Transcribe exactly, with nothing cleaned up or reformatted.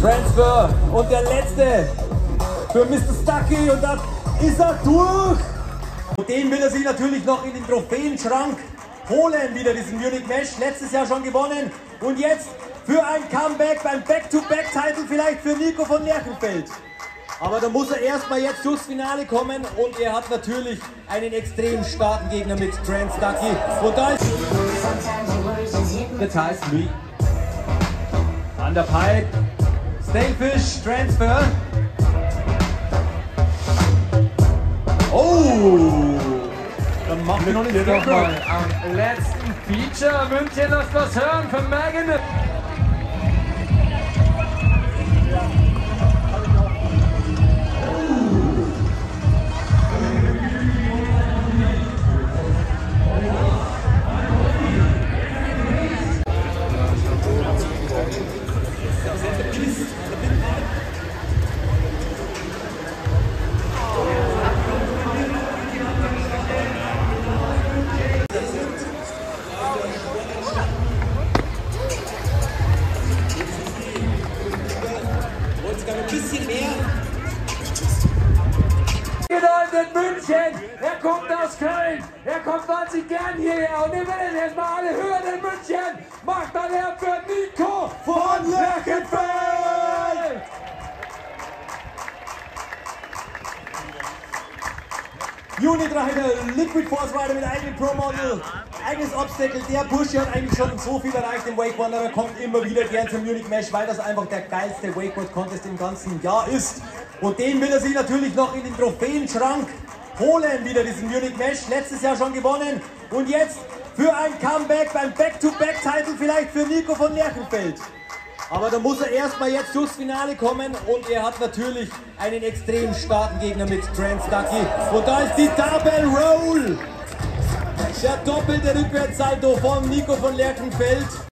Transfer und der letzte für Mister Stucky und dann ist er durch. Und den will er sich natürlich noch in den Trophäenschrank holen, wieder diesen Munich Mesh, letztes Jahr schon gewonnen und jetzt für ein Comeback beim Back-to-Back-Title vielleicht für Nico von Lerchenfeld. Aber da muss er erstmal jetzt durchs Finale kommen und er hat natürlich einen extrem starken Gegner mit Trent Stucky. Und da ist der Tyson Lee. An der Pipe, Stalefish, Transfer. Oh! Dann machen wir noch nicht noch mal am letzten Feature München, lasst was hören von Megan. Ein bisschen mehr. In München, er kommt aus Köln, er kommt wahnsinnig gern hierher und wir werden jetzt mal alle hören in München. Macht dann her für Nico von Lerchenfeld! Unit Rider, Liquid Force Rider mit eigenem Pro-Model, eigenes Obstacle. Der Bursche hat eigentlich schon so viel erreicht im Wakeboard, aber er kommt immer wieder gern zum Munich Mesh, weil das einfach der geilste Wakeboard-Contest im ganzen Jahr ist. Und den will er sich natürlich noch in den Trophäenschrank holen, wieder diesen Munich Mesh, letztes Jahr schon gewonnen und jetzt für ein Comeback beim Back-to-Back-Title vielleicht für Nico von Lerchenfeld. Aber da muss er erstmal jetzt durchs Finale kommen und er hat natürlich einen extrem starken Gegner mit Trent Stucky. Und da ist die Double Roll, der doppelte Rückwärtssalto von Nico von Lerchenfeld.